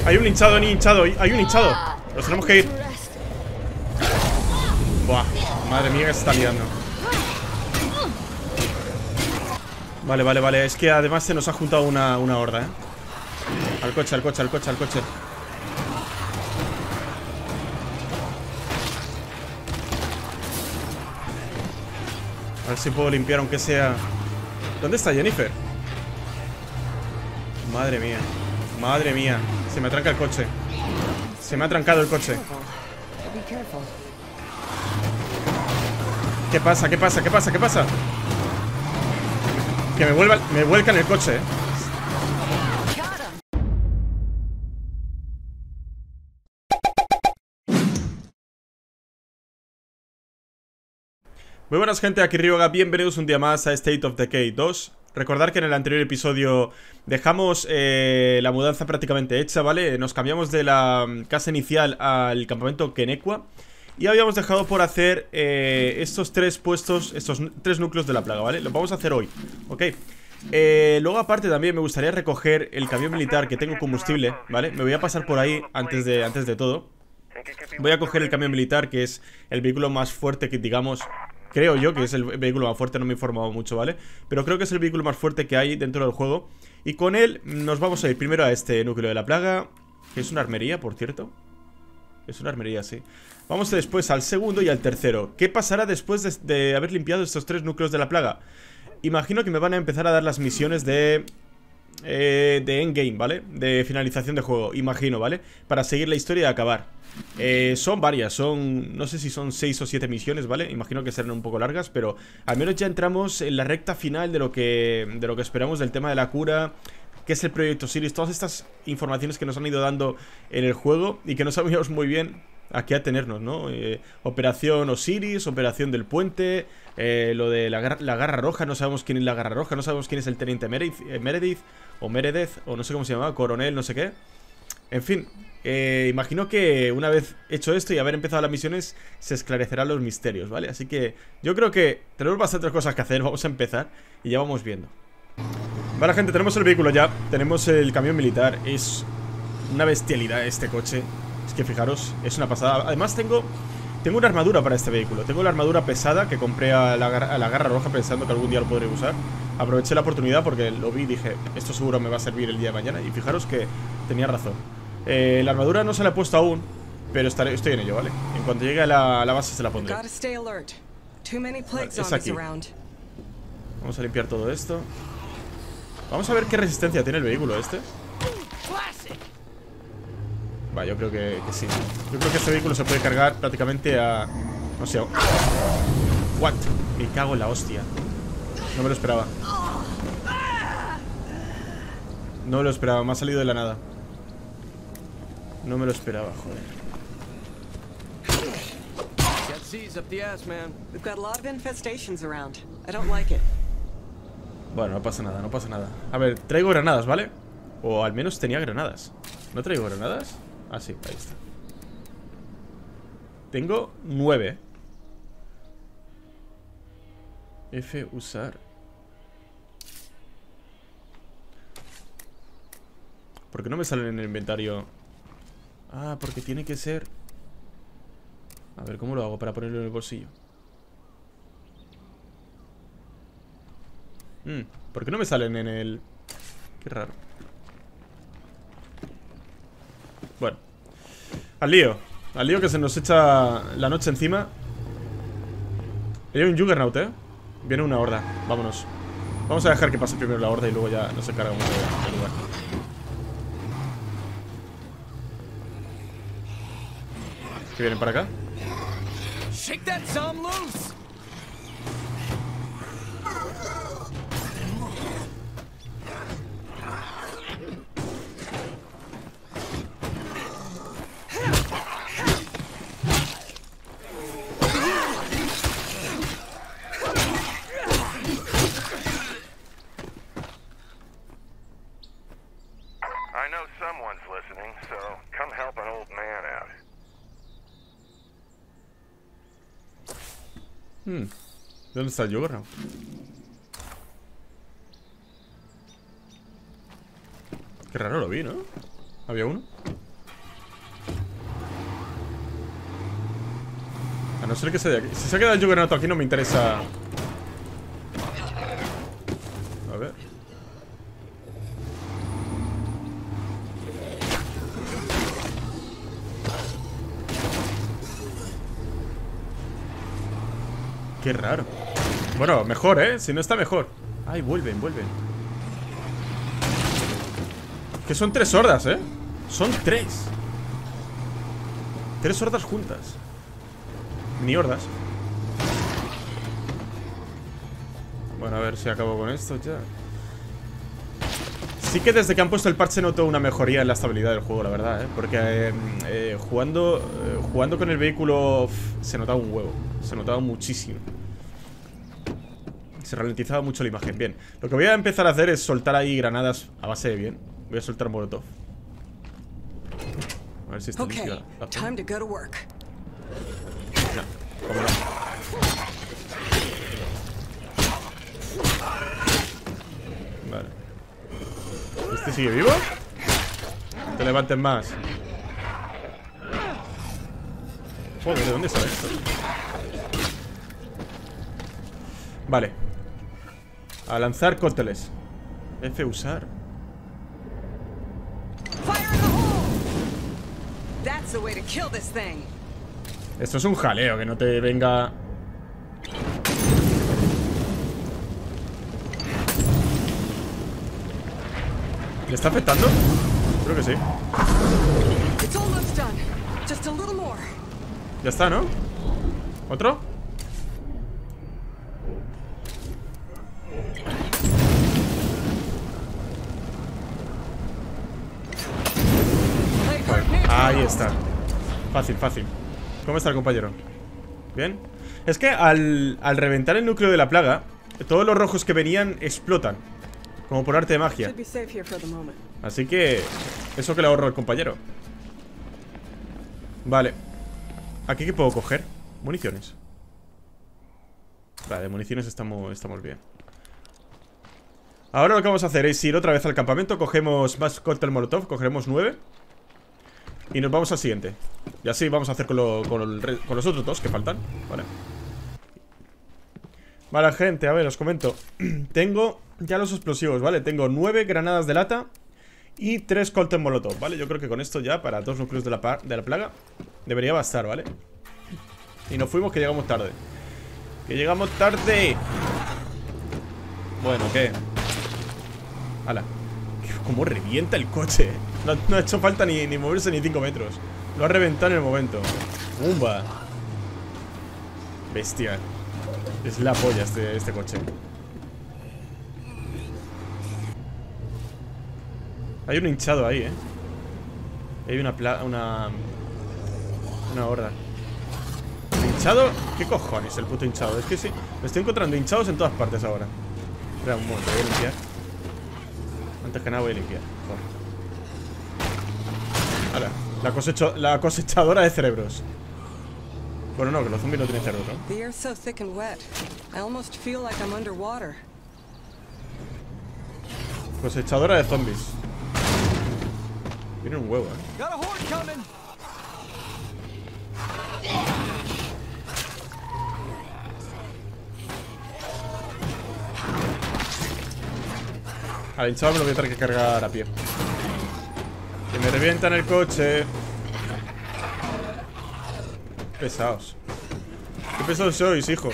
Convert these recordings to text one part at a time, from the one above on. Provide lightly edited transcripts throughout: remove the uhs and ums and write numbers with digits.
Hay un hinchado, hay un hinchado. Nos tenemos que ir. Buah, madre mía que se está liando. Vale, vale, vale. Es que además se nos ha juntado una horda, Al coche, al coche, al coche, al coche. A ver si puedo limpiar aunque sea. ¿Dónde está Jennifer? Madre mía. Madre mía. Se me tranca el coche. Se me ha trancado el coche. ¿Qué pasa? ¿Qué pasa? ¿Qué pasa? ¿Qué pasa? Que me vuelcan el coche, Muy buenas gente, aquí Ryoga, bienvenidos un día más a State of Decay 2. Recordar que en el anterior episodio dejamos la mudanza prácticamente hecha, ¿vale? Nos cambiamos de la casa inicial al campamento Kenekwa y habíamos dejado por hacer estos tres puestos, estos tres núcleos de la plaga, ¿vale? Lo vamos a hacer hoy, ¿ok? Luego aparte también me gustaría recoger el camión militar que tengo combustible, ¿vale? Me voy a pasar por ahí antes de todo. Voy a coger el camión militar, que es el vehículo más fuerte que digamos... Creo yo que es el vehículo más fuerte, no me he informado mucho, ¿vale? Pero creo que es el vehículo más fuerte que hay dentro del juego. Y con él nos vamos a ir primero a este núcleo de la plaga, que es una armería, por cierto. Es una armería, sí. Vamos después al segundo y al tercero. ¿Qué pasará después de haber limpiado estos tres núcleos de la plaga? Imagino que me van a empezar a dar las misiones de endgame, ¿vale? De finalización de juego, imagino, ¿vale? Para seguir la historia y acabar. Son varias, no sé si son 6 o 7 misiones, ¿vale? Imagino que serán un poco largas, pero al menos ya entramos en la recta final de lo que esperamos del tema de la cura, que es el proyecto Osiris, todas estas informaciones que nos han ido dando en el juego y que no sabíamos muy bien a qué atenernos, ¿no? Operación Osiris, operación del puente, lo de la garra roja, no sabemos quién es la garra roja, no sabemos quién es el teniente Meredith, o no sé cómo se llamaba, coronel, no sé qué. En fin, imagino que una vez hecho esto y haber empezado las misiones se esclarecerán los misterios, ¿vale? Así que yo creo que tenemos bastantes cosas que hacer, vamos a empezar y ya vamos viendo. Vale, gente, tenemos el vehículo ya, tenemos el camión militar, es una bestialidad este coche. Es que fijaros, es una pasada. Además tengo una armadura para este vehículo. Tengo la armadura pesada que compré a la garra roja pensando que algún día lo podré usar. Aproveché la oportunidad porque lo vi y dije, esto seguro me va a servir el día de mañana. Y fijaros que tenía razón. La armadura no se la he puesto aún, pero estoy en ello, ¿vale? En cuanto llegue a la base se la pondré. Vale, es aquí. Vamos a limpiar todo esto. Vamos a ver qué resistencia tiene el vehículo este. Va, yo creo que sí. Yo creo que este vehículo se puede cargar prácticamente a... No sé. What? Me cago en la hostia. No me lo esperaba. No me lo esperaba, me ha salido de la nada. No me lo esperaba, joder. Bueno, no pasa nada, no pasa nada. A ver, traigo granadas, ¿vale? O al menos tenía granadas. ¿No traigo granadas? Ah, sí, ahí está. Tengo 9. F, usar. ¿Por qué no me salen en el inventario? Ah, porque tiene que ser... A ver, ¿cómo lo hago para ponerlo en el bolsillo? ¿Por qué no me salen en el...? Qué raro. Bueno, al lío que se nos echa la noche encima. Hay un Juggernaut, viene una horda, vámonos. Vamos a dejar que pase primero la horda y luego ya nos encargamos del lugar. ¿Qué vienen para acá? Shake that some loose. ¿Dónde está el Juggernaut? Qué raro lo vi, ¿no? ¿Había uno? A no ser que se haya... Si se ha quedado el Juggernaut aquí no me interesa. A ver. Qué raro. Bueno, mejor, ¿eh? Si no está mejor. Ay, vuelven. Que son 3 hordas, ¿eh? Son 3. 3 hordas juntas. Ni hordas. Bueno, a ver si acabo con esto ya. Sí que desde que han puesto el parche noto una mejoría en la estabilidad del juego, la verdad, ¿eh? Porque jugando con el vehículo se notaba un huevo. Se notaba muchísimo. Se ralentizaba mucho la imagen. Bien, lo que voy a empezar a hacer es soltar ahí granadas a base de bien. Voy a soltar molotov. A ver si está limpia la zona. No, cómo no. Vale. ¿Este sigue vivo? No te levantes más. Joder, ¿de dónde sale esto? Vale. A lanzar cócteles. F usar. Esto es un jaleo, que no te venga. ¿Le está afectando? Creo que sí. Ya está, ¿no? ¿Otro? Ahí está. Fácil. ¿Cómo está el compañero? ¿Bien? Es que al reventar el núcleo de la plaga, todos los rojos que venían explotan. Como por arte de magia. Así que eso que le ahorro al compañero. Vale. ¿Aquí qué puedo coger? Municiones. Vale, de municiones estamos bien. Ahora lo que vamos a hacer es ir otra vez al campamento. Cogemos más cóctel molotov. Cogeremos 9. Y nos vamos al siguiente. Y así vamos a hacer con los otros 2 que faltan. Vale. Vale, gente, a ver, os comento. Tengo ya los explosivos, ¿vale? Tengo 9 granadas de lata y 3 cóctel molotov, ¿vale? Yo creo que con esto ya, para 2 núcleos de la plaga, debería bastar, ¿vale? Y nos fuimos, que llegamos tarde. ¡Que llegamos tarde! Bueno, ¿qué? ¡Hala! ¡Cómo revienta el coche! No ha hecho falta ni moverse ni 5 metros. Lo ha reventado en el momento. ¡Bumba! Bestia. Es la polla este coche. Hay un hinchado ahí, ¿eh? Hay una horda. ¿Hinchado? ¿Qué cojones el puto hinchado? Es que sí, me estoy encontrando hinchados en todas partes ahora. Espera un momento, voy a limpiar. Antes que nada voy a limpiar. Ahora, la cosechadora de cerebros. Bueno, no, que los zombies no tienen cerebro, ¿no? Cosechadora de zombies. Tiene un huevo, ¿eh? Al hinchado me lo voy a tener que cargar a pie. Que me revientan el coche. Pesados. Qué pesados sois, hijos.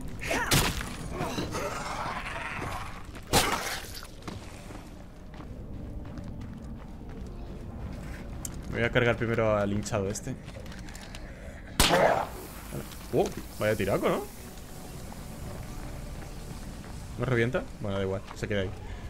Me voy a cargar primero al hinchado este. Vaya tiraco, ¿no? ¿No revienta? Bueno, da igual, se queda ahí.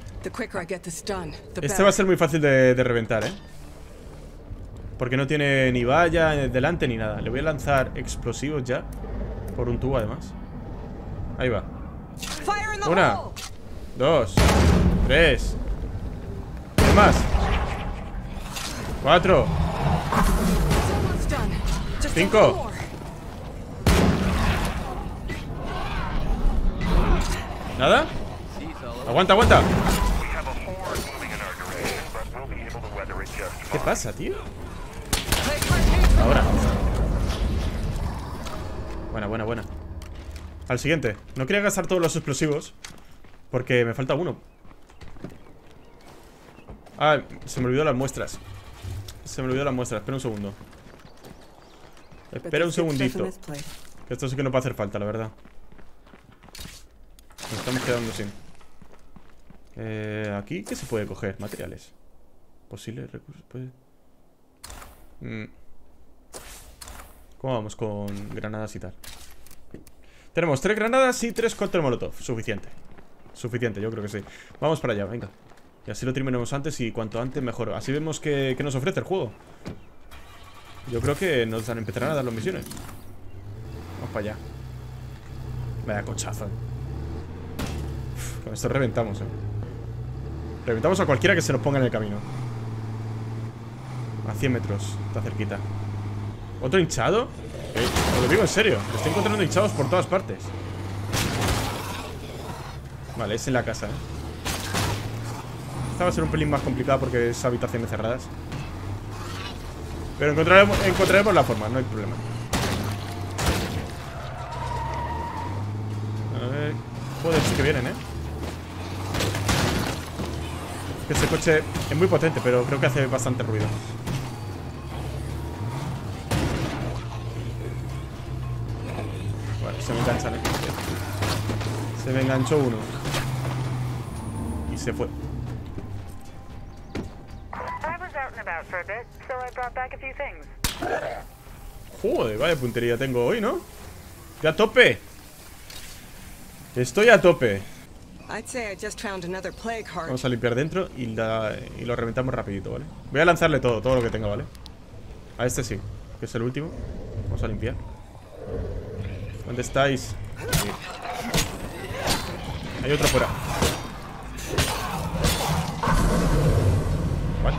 Este va a ser muy fácil de reventar, ¿eh? Porque no tiene ni valla delante ni nada. Le voy a lanzar explosivos ya. Por un tubo, además. Ahí va. 1, 2, 3. Más. 4. 5. ¿Nada? Aguanta. ¿Qué pasa, tío? Ahora. Buena, buena, buena. Al siguiente. No quería gastar todos los explosivos porque me falta uno. Ah, se me olvidó las muestras. Se me olvidó las muestras. Espera un segundo. Espera un segundito. Esto sí que no va a hacer falta, la verdad. Nos estamos quedando sin. Aquí, ¿qué se puede coger? Materiales. Posibles recursos. Puede. ¿Cómo vamos con granadas y tal? Tenemos 3 granadas y 3 cóctel molotov. Suficiente. Suficiente, yo creo que sí. Vamos para allá, venga. Y así lo terminemos antes y cuanto antes mejor. Así vemos qué nos ofrece el juego. Yo creo que nos empezarán a dar las misiones. Vamos para allá. Vaya cochazo. Con esto reventamos, Reventamos a cualquiera que se nos ponga en el camino. A 100 metros, está cerquita. ¿Otro hinchado? Os lo digo en serio, estoy encontrando hinchados por todas partes. Vale, es en la casa, Esta va a ser un pelín más complicada porque es habitaciones cerradas. Pero encontraremos la forma, no hay problema. A ver... Joder, sí que vienen, Este coche es muy potente, pero creo que hace bastante ruido. Bueno, se me enganchan, Se me enganchó uno. Y se fue. Joder, vaya puntería tengo hoy, ¿no? Estoy a tope. Estoy a tope. Vamos a limpiar dentro y lo reventamos rapidito, ¿vale? Voy a lanzarle todo lo que tenga, ¿vale? A este sí, que es el último. Vamos a limpiar. ¿Dónde estáis? Aquí. Hay otro fuera. ¿Vale?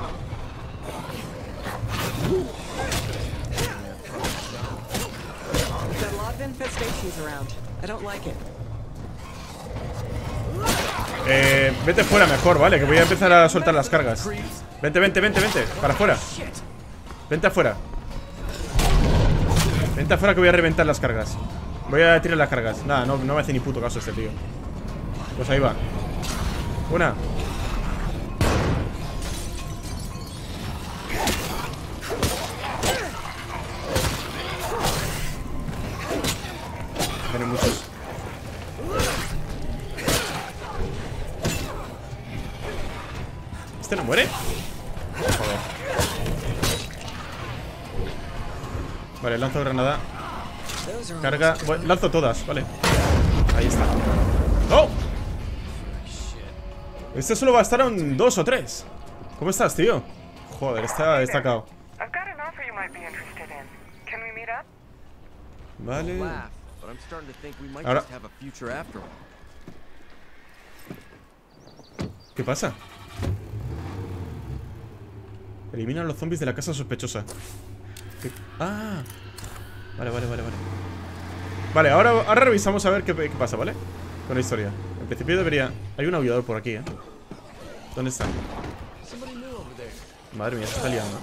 Vete fuera mejor, ¿vale? Que voy a empezar a soltar las cargas. Vente, para afuera. Vente afuera. Vente afuera que voy a reventar las cargas. Voy a tirar las cargas. Nada, no me hace ni puto caso este tío. Pues ahí va. Una. Tienen muchos. ¿Este no muere? Joder. Vale, lanzo granada. Carga. Bueno, lanzo todas, vale. Ahí está. ¡Oh! Este solo va a estar a un 2 o 3. ¿Cómo estás, tío? Joder, está destacado. Vale. Ahora. ¿Qué pasa? Elimina a los zombies de la casa sospechosa. Ah. Vale. Vale, ahora revisamos a ver qué pasa, ¿vale? Con la historia. En principio debería... Hay un aullador por aquí, ¿Dónde está? Madre mía, se está liando.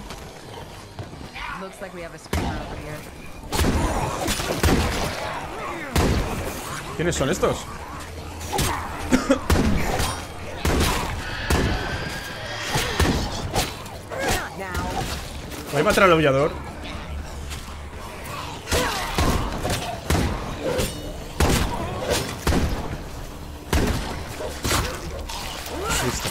¿Quiénes son estos? Voy a matar al aullador. Listo.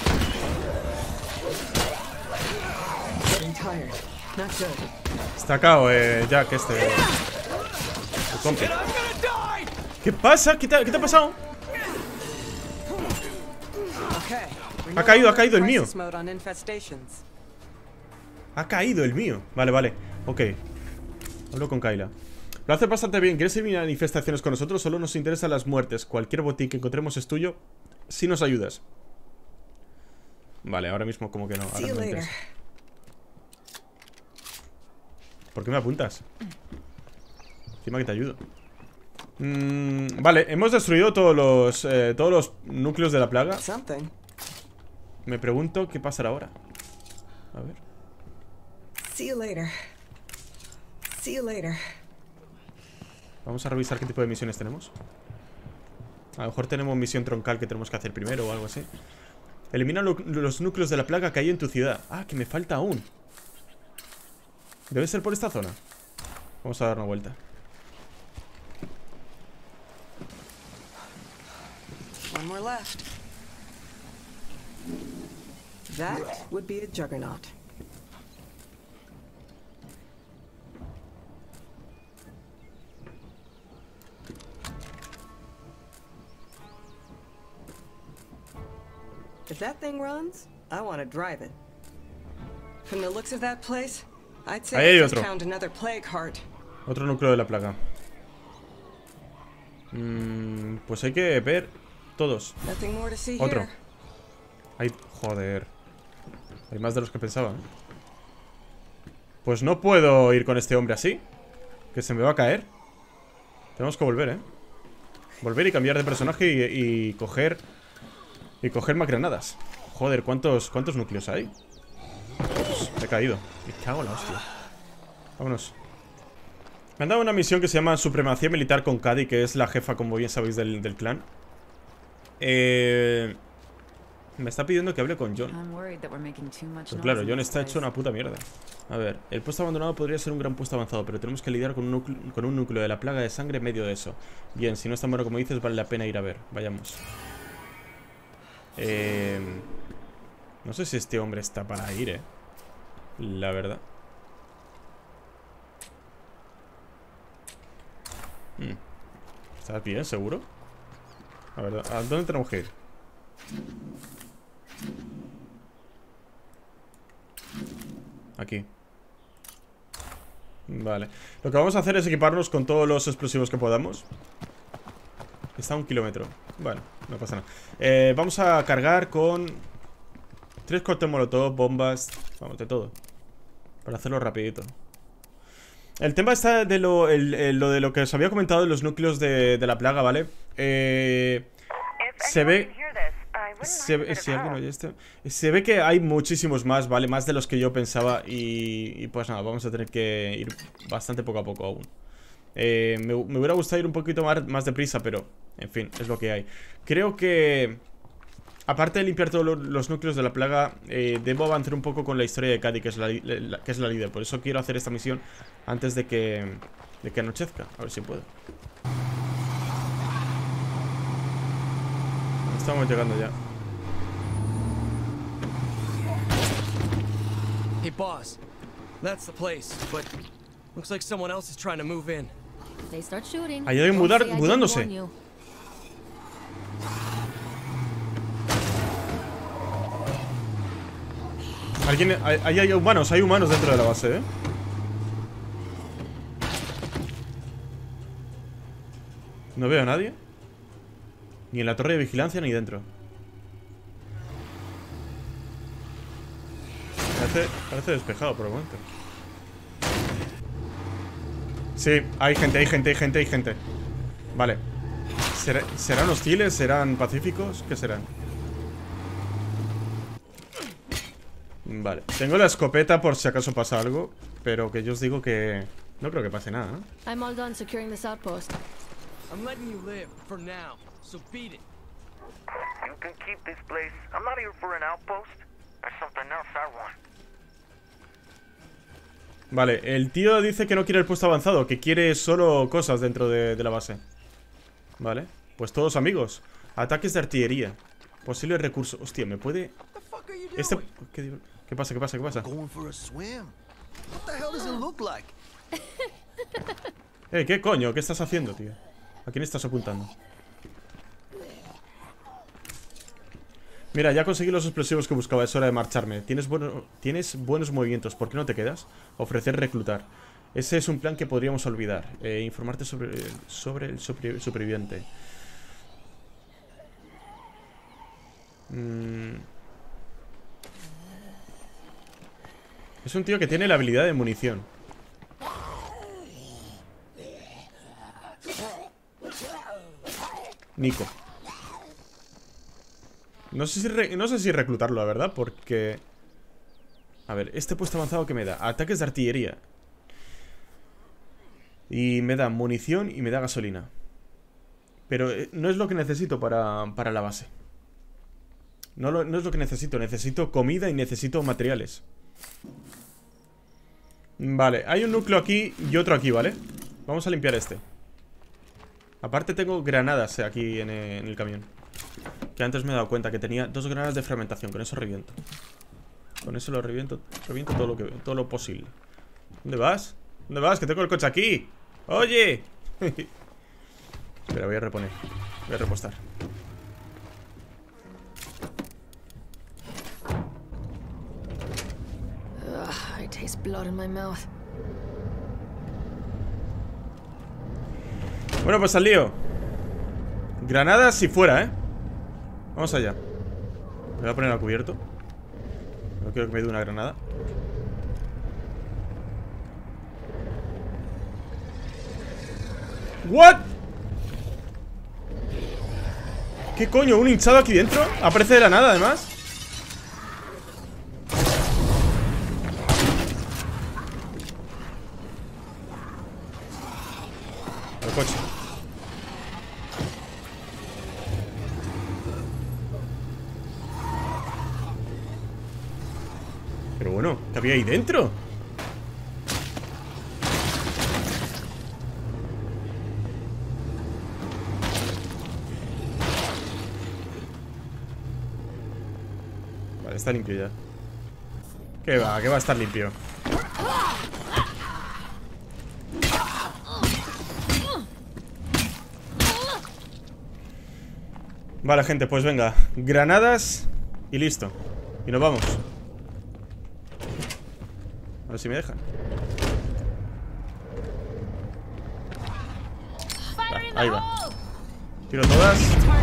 Está acá, Jack, este. El compi. ¿Qué pasa? ¿Qué te ha pasado? Ha caído el mío. Ha caído el mío. Vale. Ok. Hablo con Kayla. Lo hace bastante bien. ¿Quieres ir a manifestaciones con nosotros? Solo nos interesan las muertes. Cualquier botín que encontremos es tuyo si nos ayudas. Vale, ahora mismo como que no. Ahora no me interesa. ¿Por qué me apuntas? Encima que te ayudo. Vale, hemos destruido todos los núcleos de la plaga. Me pregunto qué pasará ahora. A ver. Vamos a revisar qué tipo de misiones tenemos. A lo mejor tenemos misión troncal que tenemos que hacer primero o algo así. Elimina los núcleos de la plaga que hay en tu ciudad. Ah, que me falta aún. Debe ser por esta zona. Vamos a dar una vuelta. One more left. That would be a juggernaut. If that thing runs, I want to drive it. From the looks of that place, I'd say I just found another plague heart. Otro núcleo de la plaga. Pues hay que ver todos. Otro. Hay... Joder. Hay más de los que pensaba, ¿eh? Pues no puedo ir con este hombre así. Que se me va a caer. Tenemos que volver, ¿eh? Volver y cambiar de personaje y coger... Y coger más granadas. Joder, ¿cuántos núcleos hay? Pues me he caído. Me cago en la hostia. Vámonos. Me han dado una misión que se llama Supremacía Militar con Cady, que es la jefa, como bien sabéis, del clan. Me está pidiendo que hable con John. Pero claro, John está hecho una puta mierda. A ver, el puesto abandonado podría ser un gran puesto avanzado, pero tenemos que lidiar con un núcleo de la plaga de sangre en medio de eso. Bien, si no es tan bueno como dices, vale la pena ir a ver. Vayamos. No sé si este hombre está para ir, la verdad. ¿Estás bien, seguro? A ver, ¿a dónde tenemos que ir? Aquí. Vale. Lo que vamos a hacer es equiparnos con todos los explosivos que podamos. Está a 1 kilómetro. Bueno, no pasa nada. Vamos a cargar con 3 cócteles molotov, bombas. Vamos, de todo. Para hacerlo rapidito. El tema está de lo de lo que os había comentado de los núcleos de la plaga, ¿vale? Se ve... Si alguien oye esto, se ve que hay muchísimos más, ¿vale? Más de los que yo pensaba. Y pues nada, vamos a tener que ir bastante poco a poco aún. Me hubiera gustado ir un poquito más deprisa, pero en fin, es lo que hay. Creo que aparte de limpiar todos los núcleos de la plaga, debo avanzar un poco con la historia de Cady, que es la líder. Por eso quiero hacer esta misión antes de que anochezca. A ver si puedo. Estamos llegando ya. Hey boss, that's the place, but looks like someone else is trying to move in. They start shooting. Hay alguien mudándose. Hay humanos dentro de la base, ¿eh? No veo a nadie. Ni en la torre de vigilancia ni dentro. Parece despejado por el momento. Sí, hay gente. Vale. ¿Serán hostiles? ¿Serán pacíficos? ¿Qué serán? Vale. Tengo la escopeta por si acaso pasa algo, pero que yo os digo que no creo que pase nada, ¿no? I'm all done securing this outpost. I'm letting you live for now, so beat it. You can keep this place. I'm not here for an outpost. There's something else I want. Vale, el tío dice que no quiere el puesto avanzado, que quiere solo cosas dentro de la base. Vale, pues todos amigos. Ataques de artillería. Posibles recursos. Hostia, ¿me puede...? ¿Qué pasa? ¿Qué coño? ¿Qué estás haciendo, tío? ¿A quién estás apuntando? Mira, ya conseguí los explosivos que buscaba. Es hora de marcharme. Tienes buenos movimientos. ¿Por qué no te quedas? Ofrecer reclutar. Ese es un plan que podríamos olvidar. Informarte sobre el superviviente. Es un tío que tiene la habilidad de munición. Nico. No sé si reclutarlo, la verdad, porque... A ver, este puesto avanzado que me da. Ataques de artillería. Y me da munición y me da gasolina. Pero no es lo que necesito para la base. No es lo que necesito. Necesito comida y necesito materiales. Vale, hay un núcleo aquí y otro aquí, ¿vale? Vamos a limpiar este. Aparte tengo granadas aquí en el camión. Que antes me he dado cuenta que tenía 2 granadas de fragmentación. Con eso reviento. Con eso lo reviento. Reviento todo lo posible. ¿Dónde vas? ¿Dónde vas? Que tengo el coche aquí. ¡Oye! Espera, voy a reponer. Voy a repostar. I taste blood in my mouth. Bueno, pues al lío. Granadas si fuera, ¿eh? Vamos allá. Me voy a poner a cubierto. No quiero que me dé una granada. ¿What? ¿Qué coño? ¿Un hinchado aquí dentro? Aparece de la nada, además. El coche. Pero bueno, ¿qué había ahí dentro? Vale, está limpio ya. ¿Qué va? ¿Qué va a estar limpio? Vale, gente, pues venga. Granadas y listo. Y nos vamos. A ver si me dejan. Va, ahí va. Tiro todas.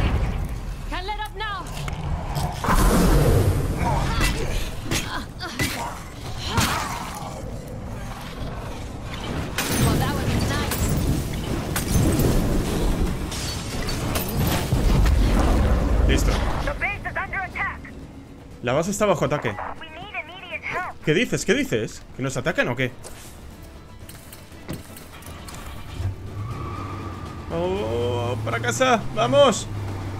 Listo. La base está bajo ataque. ¿Qué dices? ¿Qué dices? ¿Que nos atacan o qué? ¡Oh! ¡Para casa! ¡Vamos!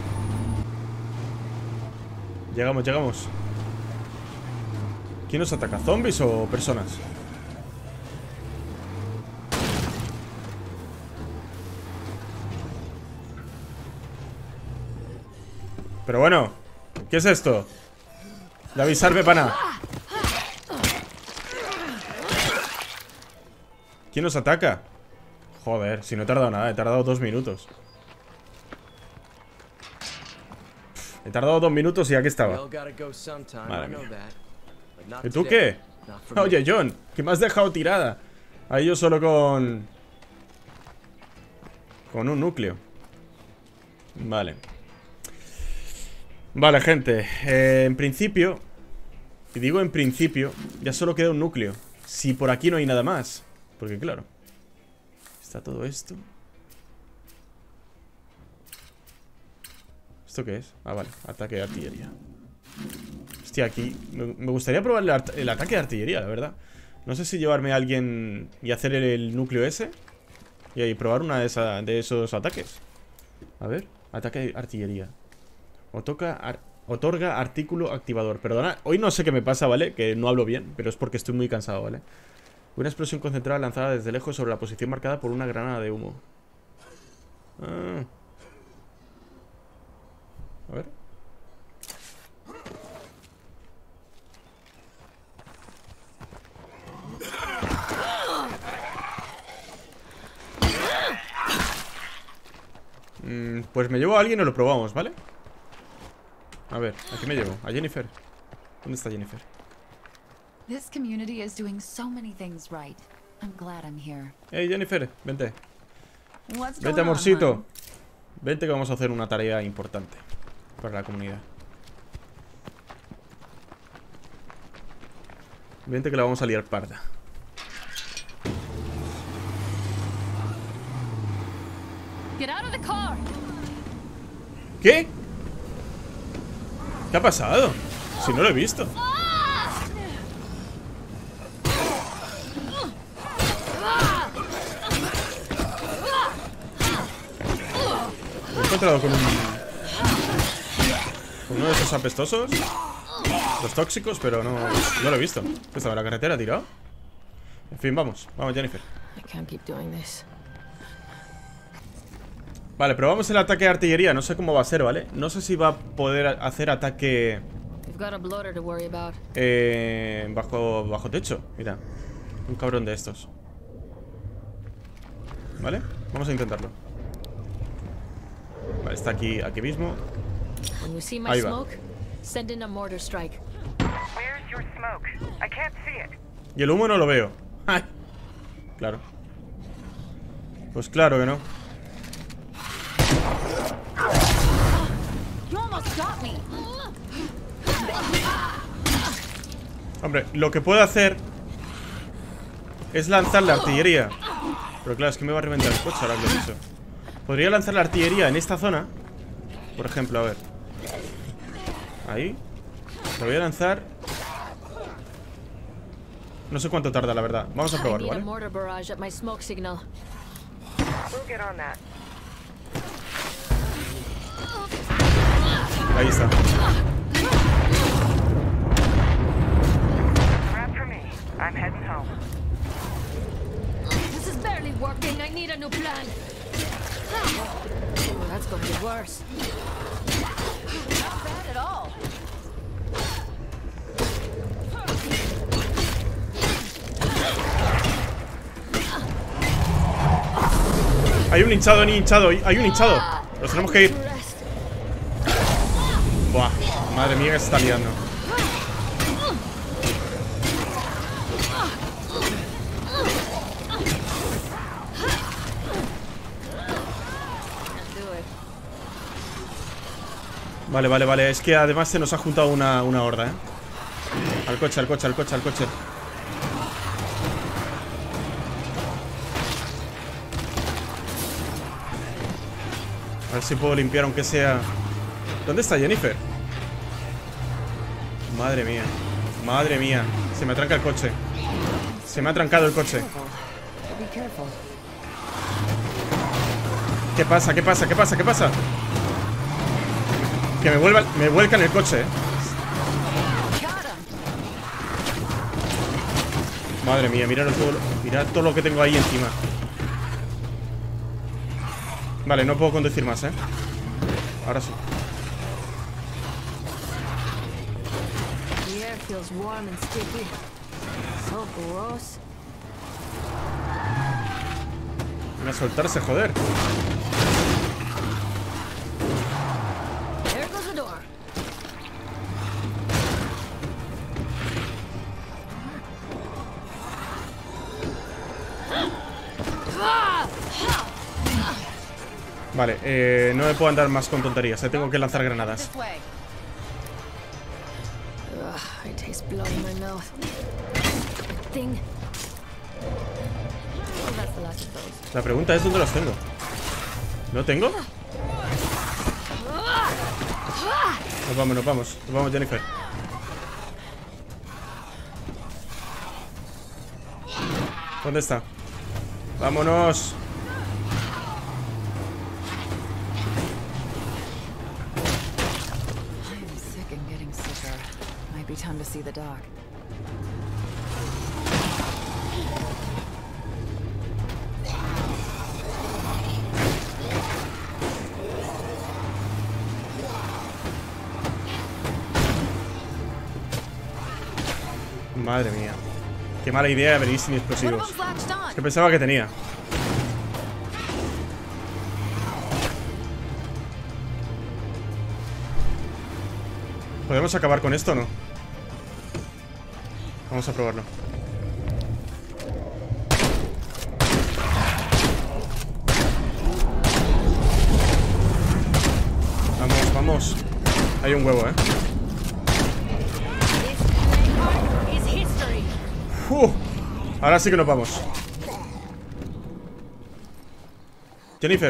Llegamos, llegamos. ¿Quién nos ataca? ¿Zombies o personas? Pero bueno, ¿qué es esto? De avisarme para nada. ¿Quién nos ataca? Joder, si no he tardado nada, he tardado 2 minutos. He tardado 2 minutos y aquí estaba. Madre mía. ¿Y tú qué? Oye, John, que me has dejado tirada. Ahí yo solo con un núcleo. Vale. Vale, gente, en principio, y digo en principio, ya solo queda un núcleo. Si por aquí no hay nada más. Porque claro, está todo esto. ¿Esto qué es? Ah, vale, ataque de artillería. Hostia, aquí me gustaría probar el ataque de artillería, la verdad. No sé si llevarme a alguien y hacer el núcleo ese y ahí probar una de esos ataques. A ver, ataque de artillería. Otorga artículo activador. Perdona, hoy no sé qué me pasa, ¿vale? Que no hablo bien, pero es porque estoy muy cansado, ¿vale? Una explosión concentrada lanzada desde lejos sobre la posición marcada por una granada de humo. Ah. A ver. Pues me llevo a alguien y lo probamos, ¿vale? A ver, ¿a qué me llevo? A Jennifer. ¿Dónde está Jennifer? This community is doing so many things right. I'm glad I'm here. Hey, Jennifer, vente. What's Vente, going on, amorcito. hon? Vente que vamos a hacer una tarea importante para la comunidad. Vente que la vamos a liar parda. Get out of the car. ¿Qué? ¿Qué ha pasado? Si no lo he visto. encontrado con uno de esos apestosos. Los tóxicos, pero no lo he visto. ¿Qué estaba en la carretera tirado? En fin, vamos. Vamos, Jennifer. Vale, probamos el ataque de artillería. No sé cómo va a ser, ¿vale? No sé si va a poder hacer ataque bajo techo. Mira, un cabrón de estos. ¿Vale? Vamos a intentarlo. Vale, está aquí mismo. Ahí va. Y el humo no lo veo. ¡Ay! Claro. Pues claro que no. Hombre, lo que puedo hacer es lanzar la artillería. Pero claro, es que me va a reventar el coche ahora que lo he dicho. Podría lanzar la artillería en esta zona. Por ejemplo, a ver. Ahí. Lo voy a lanzar. No sé cuánto tarda, la verdad. Vamos a probarlo, ¿vale? Ahí está. Hay un hinchado, hay un hinchado. Nos tenemos que ir. Buah, madre mía que se está liando. Vale, es que además se nos ha juntado una horda, Al coche. A ver si puedo limpiar aunque sea. ¿Dónde está Jennifer? Madre mía. Se me atranca el coche. Se me ha trancado el coche. ¿Qué pasa? Que me vuelcan el coche, Madre mía, mirad todo lo que tengo ahí encima. Vale, no puedo conducir más, Ahora sí. Voy a soltarse, joder. Vale, no me puedo andar más con tonterías. Tengo que lanzar granadas. La pregunta es ¿dónde los tengo? ¿No tengo? Nos vamos, Jennifer. ¿Dónde está? ¡Vámonos! Time to see the dog. Madre mía. Qué mala idea venir sin explosivos. Es que pensaba que tenía. ¿Podemos acabar con esto o no? Vamos a probarlo. Vamos. Hay un huevo, Ahora sí que nos vamos. Jennifer.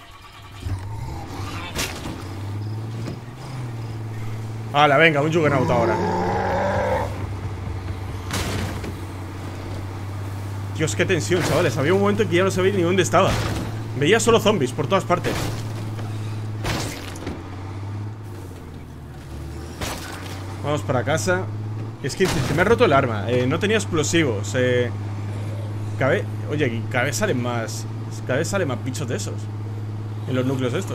¡Hala, venga! Un Juggernaut ahora. Dios, qué tensión, chavales. Había un momento en que ya no sabía ni dónde estaba. Veía solo zombies por todas partes. Vamos para casa. Es que me ha roto el arma. No tenía explosivos. Oye, cada vez salen más. Cada vez salen más bichos de esos. En los núcleos estos.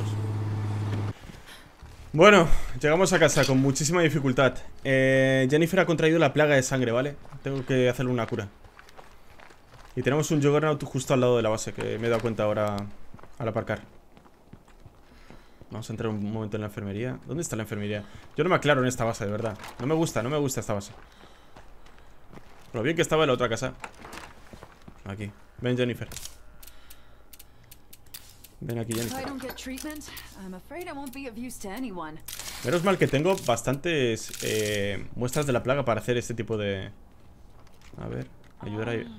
Bueno, llegamos a casa con muchísima dificultad. Jennifer ha contraído la plaga de sangre, ¿vale? Tengo que hacerle una cura. Y tenemos un Juggernaut justo al lado de la base, que me he dado cuenta ahora al aparcar. Vamos a entrar un momento en la enfermería. ¿Dónde está la enfermería? Yo no me aclaro en esta base, de verdad. No me gusta esta base. Lo bien que estaba en la otra casa. Aquí. Ven, Jennifer. Ven aquí, Jennifer. Menos mal que tengo bastantes muestras de la plaga para hacer este tipo de... A ver, ayudar a...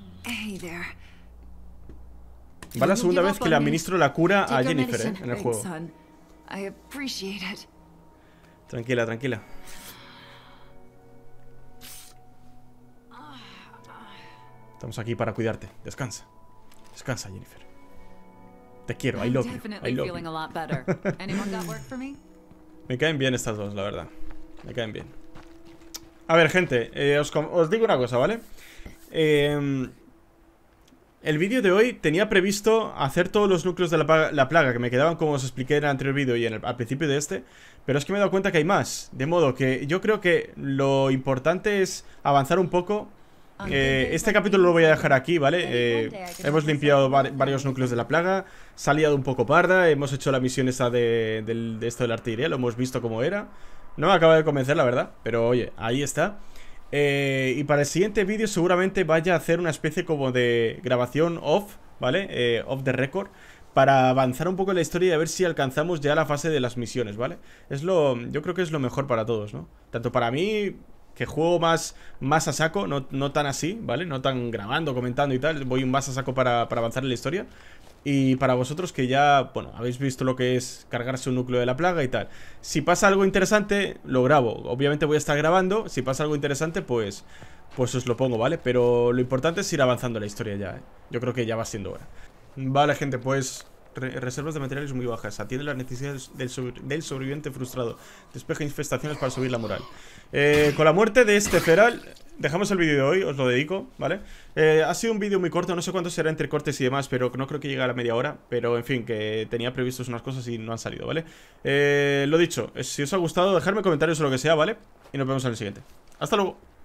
Va la segunda vez que le administro la cura a Jennifer, en el juego. Tranquila, tranquila. Estamos aquí para cuidarte. Descansa. Descansa, Jennifer. Te quiero, I love you. I love you. Me caen bien estas dos, la verdad. Me caen bien. A ver, gente, os digo una cosa, ¿vale? El vídeo de hoy tenía previsto hacer todos los núcleos de la plaga que me quedaban, como os expliqué en el anterior vídeo y al principio de este. Pero es que me he dado cuenta que hay más. De modo que yo creo que lo importante es avanzar un poco. Este capítulo lo voy a dejar aquí, ¿vale? Hemos limpiado varios núcleos de la plaga. Se ha liado un poco parda. Hemos hecho la misión esa de esto de la artillería. Lo hemos visto como era. No me acaba de convencer, la verdad. Pero oye, ahí está. Y para el siguiente vídeo seguramente vaya a hacer una especie como de grabación off, ¿vale? Off the record, para avanzar un poco en la historia y a ver si alcanzamos ya la fase de las misiones, ¿vale? Yo creo que es lo mejor para todos, ¿no? Tanto para mí, que juego más a saco, no tan así, ¿vale? No tan grabando, comentando y tal. Voy más a saco para avanzar en la historia. Y para vosotros que ya, bueno, habéis visto lo que es cargarse un núcleo de la plaga y tal. Si pasa algo interesante, lo grabo. Obviamente voy a estar grabando. Si pasa algo interesante, pues os lo pongo, ¿vale? Pero lo importante es ir avanzando la historia ya, ¿eh? Yo creo que ya va siendo hora. Vale, gente, pues... reservas de materiales muy bajas. Atiende las necesidades del sobreviviente frustrado. Despeja infestaciones para subir la moral. Con la muerte de este feral dejamos el vídeo de hoy, os lo dedico, ¿vale? Ha sido un vídeo muy corto, no sé cuánto será entre cortes y demás, pero no creo que llegue a la media hora. Pero en fin, que tenía previstos unas cosas y no han salido, ¿vale? Lo dicho, si os ha gustado, dejadme comentarios o lo que sea, ¿vale? Y nos vemos en el siguiente. Hasta luego.